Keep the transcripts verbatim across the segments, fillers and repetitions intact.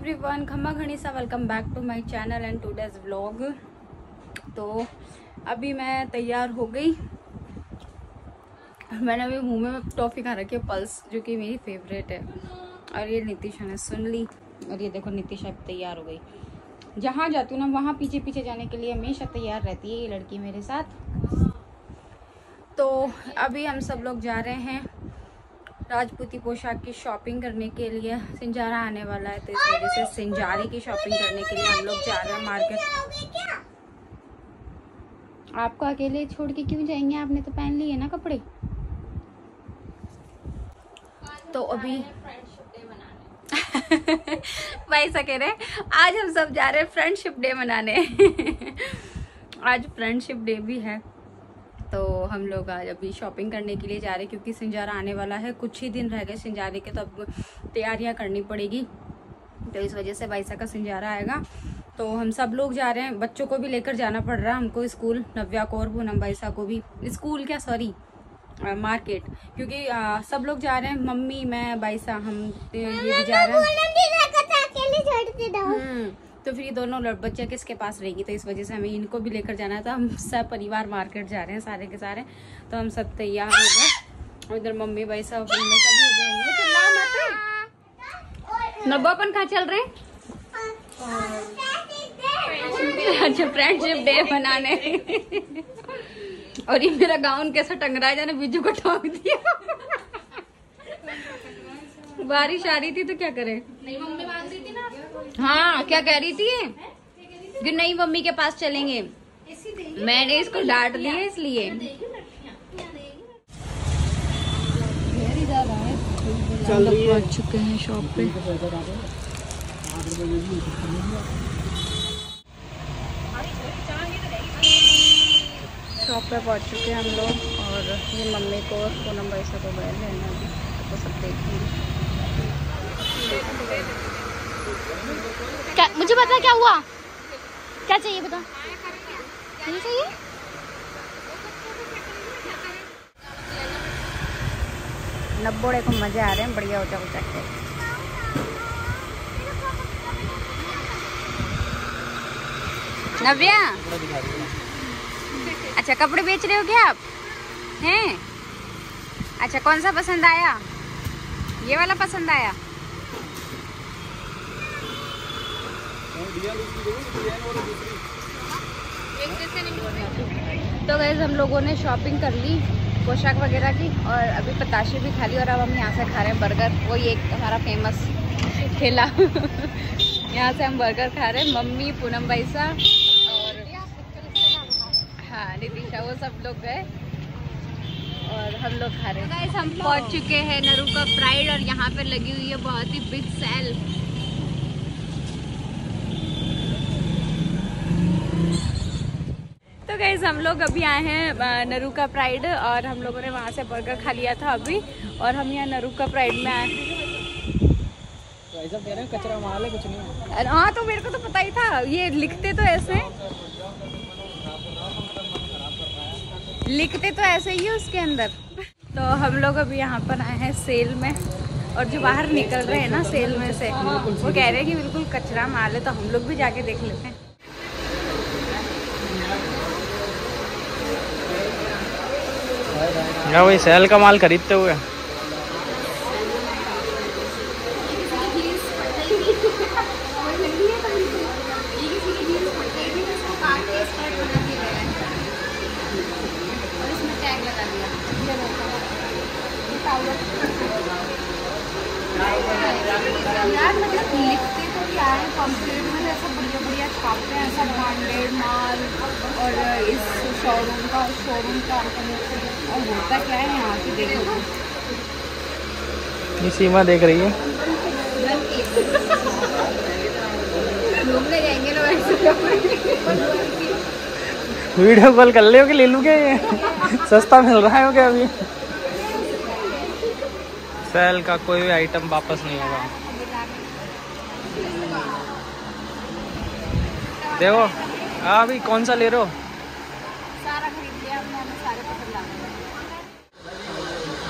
Everyone, खम्मा घनीसा, welcome back to my channel and today's vlog. तो अभी मैं तैयार हो गई। मैंने अभी मुंह में टॉफ़ी खा रखी है, पल्स, जो कि मेरी फेवरेट है। और ये नितिशा ने सुन ली। और ये देखो नितिशा तैयार हो गई। जहाँ जाती हूँ ना वहाँ पीछे पीछे जाने के लिए हमेशा तैयार रहती है ये लड़की मेरे साथ। तो अभी हम सब लोग जा रहे हैं राजपूती पोशाक की शॉपिंग करने के लिए। सिंजारा आने वाला है तो इस वजह से सिंजारे की शॉपिंग करने के लिए हम लोग जा रहे हैं मार्केट। आपको अकेले छोड़ के क्यों जाएंगे? आपने तो पहन लिए ना कपड़े। तो अभी भाई सा कह रहे आज हम सब जा रहे हैं फ्रेंडशिप डे मनाने। आज फ्रेंडशिप डे भी है। तो हम लोग आज अभी शॉपिंग करने के लिए जा रहे हैं क्योंकि सिंजारा आने वाला है। कुछ ही दिन रह गए सिंजारे के, तो अब तैयारियां करनी पड़ेगी। तो इस वजह से बाईसा का सिंजारा आएगा तो हम सब लोग जा रहे हैं। बच्चों को भी लेकर जाना पड़ रहा है हमको स्कूल, नव्या को और पूनम बाईसा को भी स्कूल, क्या सॉरी मार्केट, क्योंकि आ, सब लोग जा रहे हैं। मम्मी, मैं, बाईसा, हम ये भी जा रहे हैं। तो फिर ये दोनों बच्चे किसके पास रहेंगी, तो इस वजह से हमें इनको भी लेकर जाना था। हम सब परिवार मार्केट जा रहे हैं सारे के सारे। तो हम सब तैयार हो गए। इधर मम्मी बाईसा हो गए। नब्बापन कहाँ चल रहे? अच्छा, फ्रेंडशिप डे मनाने। और ये मेरा गाउन कैसा टंग रहा है, जाने बिजू को ठोक दिया। बारिश आ रही थी तो क्या करे। नहीं, मम्मी मांग रही थी ना। हाँ, क्या कह रही थी कि नहीं मम्मी के पास चलेंगे। मैंने इसको डांट दिया इसलिए। हम लोग पहुंच चुके हैं शॉप पे। शॉप पे पहुंच चुके हैं हम लोग। और ये मम्मी को और पूनम बाईसा को गए लेना भी, तो सब देखेंगे। क्या मुझे पता क्या हुआ? क्या चाहिए बता? नहीं चाहिए? नब्बोड़े को मजे आ रहे हैं, बढ़िया ऊंचा ऊंचा के। नव्या, अच्छा कपड़े बेच रहे हो क्या आप? हैं? अच्छा, कौन सा पसंद आया? ये वाला पसंद आया? तो गाइस हम लोगों ने शॉपिंग कर ली पोशाक वगैरह की, और अभी पताशे भी खा ली। और अब हम यहाँ से खा रहे हैं बर्गर, वही एक हमारा फेमस ठेला। यहाँ से हम बर्गर खा रहे हैं। मम्मी, पूनम बाईसा और हाँ नितिशा, वो सब लोग गए और हम लोग खा रहे हैं। गाइस हम पहुँच चुके हैं नरूका प्राइड, और यहाँ पे लगी हुई है बहुत ही बिग सेल। तो गाइस हम लोग अभी आए हैं नरूका प्राइड, और हम लोगों ने वहाँ से बर्गर खा लिया था अभी, और हम यहाँ नरूका प्राइड में आए। तो ऐसा कह रहे हैं कचरा माल है, कुछ नहीं है। हाँ, तो मेरे को तो पता ही था। ये लिखते तो ऐसे लिखते तो ऐसे ही है उसके अंदर। तो हम लोग अभी यहाँ पर आए हैं सेल में, और जो बाहर निकल रहे हैं ना सेल में से, वो कह रहे हैं कि बिल्कुल कचरा माल है। तो हम लोग भी जाके देख लेते हैं। या वही सेल का माल खरीदते हुए। यार मतलब लिखते तो क्या है, पम्पलेट में ऐसा बढ़िया बढ़िया छापते हैं, ऐसा ब्रांडेड माल, और इस शोरूम का शोरूम का और होता क्या है यहाँ की देखो। ये सीमा देख रही है। घूमने जाएंगे ना वैसे। वीडियो कॉल कर ले हो कि ले लूँ क्या? ये सस्ता मिल रहा है क्या अभी? सेल का कोई भी आइटम वापस नहीं होगा। देखो हाँ, अभी कौन सा ले रहे हो? सारा खरीद लिया हमने, सारे पसंद आ गए।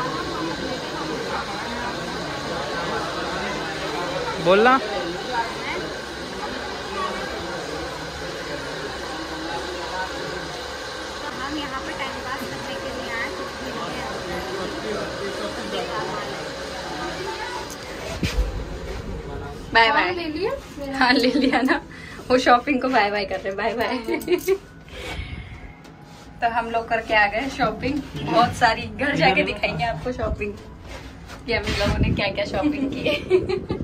बोलना बाय बाय। ले लिया? हाँ ले लिया ना, वो शॉपिंग को बाय बाय कर रहे, बाय बाय। तो हम लोग करके आ गए शॉपिंग, बहुत सारी, घर जाके दिखाएंगे आपको शॉपिंग कि हम लोगों ने क्या क्या शॉपिंग की है।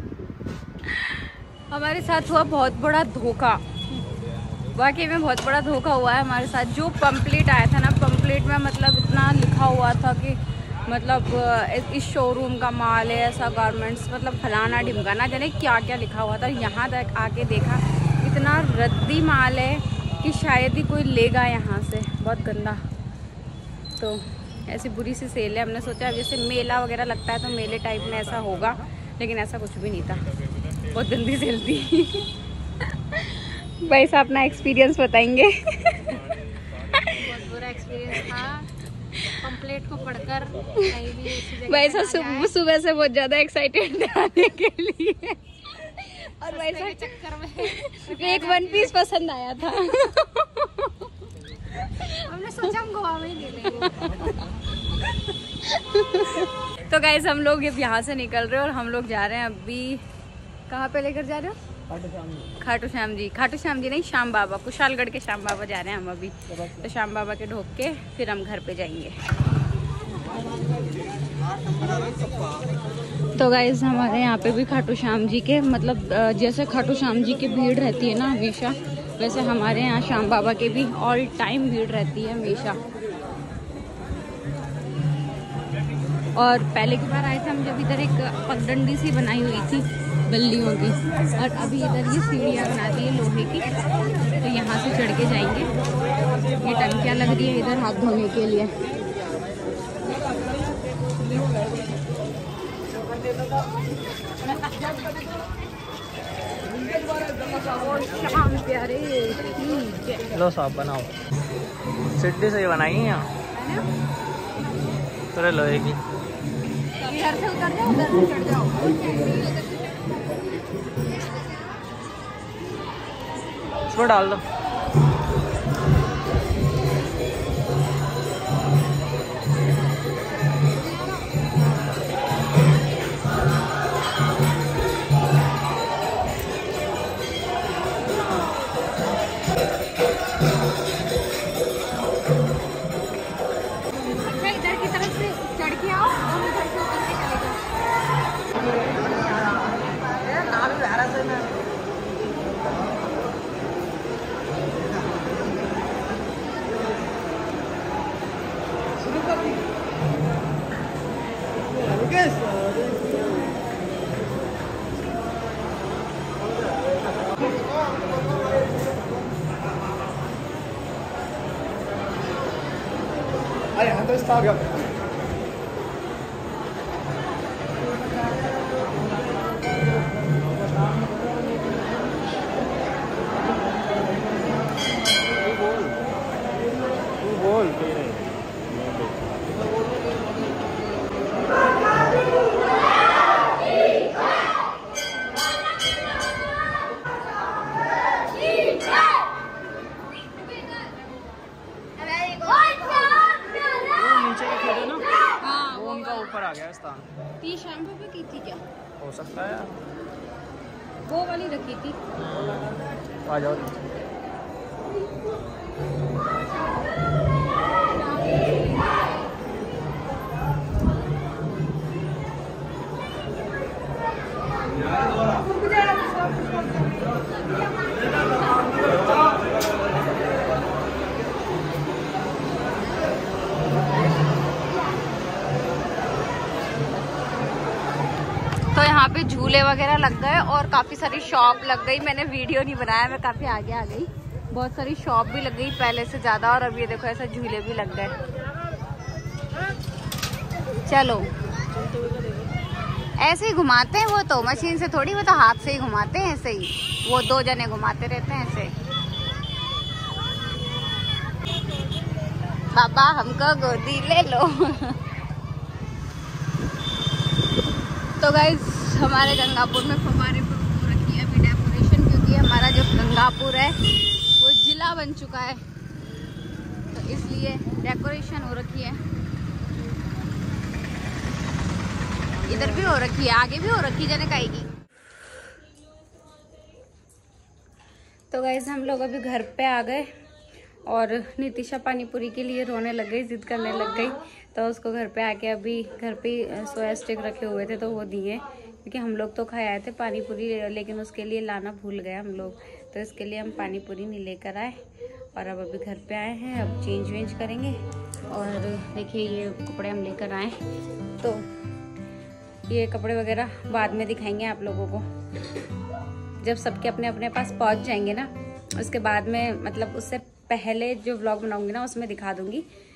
हमारे साथ हुआ बहुत बड़ा धोखा, वाकई में बहुत बड़ा धोखा हुआ है हमारे साथ। जो पंपलेट आया था ना, पंपलेट में मतलब इतना लिखा हुआ था कि मतलब इस शोरूम का माल है, ऐसा गारमेंट्स, मतलब फलाना ढिमकाना, जाने क्या क्या लिखा हुआ था। यहाँ तक आके देखा इतना रद्दी माल है कि शायद ही कोई लेगा यहाँ से, बहुत गंदा। तो ऐसी बुरी सी सेल है। हमने सोचा जैसे मेला वगैरह लगता है तो मेले टाइप में ऐसा होगा, लेकिन ऐसा कुछ भी नहीं था, बहुत गंदी सेल थी। भाई साहब अपना एक्सपीरियंस बताएंगे। बहुत बुरा एक्सपीरियंस था पंपलेट को पढ़कर। भाई साहब सुबह सुबह से बहुत ज्यादा एक्साइटेड थे आने के लिए, और भाई साहब चक्कर में एक वन पीस पसंद आया था। हमने सोचा हम गोवा में ही ले लेंगे। तो गाइस हम लोग यहाँ से निकल रहे हैं और हम लोग जा रहे हैं अभी, कहाँ पे लेकर जा रहे हो? खाटू श्याम जी। खाटू श्याम जी नहीं, श्याम बाबा, कुशालगढ़ के श्याम बाबा जा रहे हैं हम अभी। तो श्याम बाबा के ढोक के फिर हम घर पे जाएंगे। तो गाइस हमारे यहाँ पे भी खाटू श्याम जी के, मतलब जैसे खाटू श्याम जी की भीड़ रहती है ना हमेशा, वैसे हमारे यहाँ श्याम बाबा के भी ऑल टाइम भीड़ रहती है हमेशा। और पहले की बार आए थे हम जब इधर एक पगडंडी सी बनाई हुई थी बल्लियों की, और अभी इधर ये सीढ़ियाँ बना दी है लोहे की, तो यहाँ से चढ़ के जाएंगे। ये टंकियाँ लग रही है इधर हाथ धोने के लिए। शाम प्यारे लो साहब बनाओ, सिड्डी से ही बनाई है यहाँ, थोड़े लोहे की। इधर से उतर जाओ, उधर से चढ़ जाओ। इसमें डाल दो। Aí, anda está, Gabriel. ऊपर आ गया स्थान। ती शैम्पू पे की थी क्या? हो सकता है, वो वाली रखी थी। आ जाओ। तो यहाँ पे झूले वगैरह लग गए और काफ़ी सारी शॉप लग गई। मैंने वीडियो नहीं बनाया, मैं काफ़ी आगे आ गई। बहुत सारी शॉप भी लग गई पहले से ज़्यादा, और अब ये देखो ऐसे झूले भी लग गए। चलो ऐसे ही घुमाते हैं, वो तो मशीन से थोड़ी, वो तो हाथ से ही घुमाते हैं ऐसे ही, वो दो जने घुमाते रहते हैं ऐसे। पापा हमको गोदी ले लो। तो गाइज हमारे गंगापुर में फव्वारे पर हो रखी है अभी डेकोरेशन, क्योंकि हमारा जो गंगापुर है वो जिला बन चुका है, तो इसलिए डेकोरेशन हो रखी है। इधर भी हो रखी है, आगे भी हो रखी है, जाने कहेगी। तो गाइस हम लोग अभी घर पे आ गए और नितिशा पानी पूरी के लिए रोने लग गई, जिद करने लग गई। तो उसको घर पे आके अभी घर पे सोया स्टिक रखे हुए थे तो वो दिए, क्योंकि हम लोग तो खाए आए थे पानी पूरी, लेकिन उसके लिए लाना भूल गए हम लोग, तो इसके लिए हम पानी पूरी नहीं लेकर आए। और अब अभी घर पे आए हैं, अब चेंज वेंज करेंगे। और देखिए ये कपड़े हम लेकर आए, तो ये कपड़े वगैरह बाद में दिखाएंगे आप लोगों को, जब सबके अपने अपने पास पहुंच जाएंगे ना, उसके बाद में, मतलब उससे पहले जो व्लॉग बनाऊंगी ना उसमें दिखा दूंगी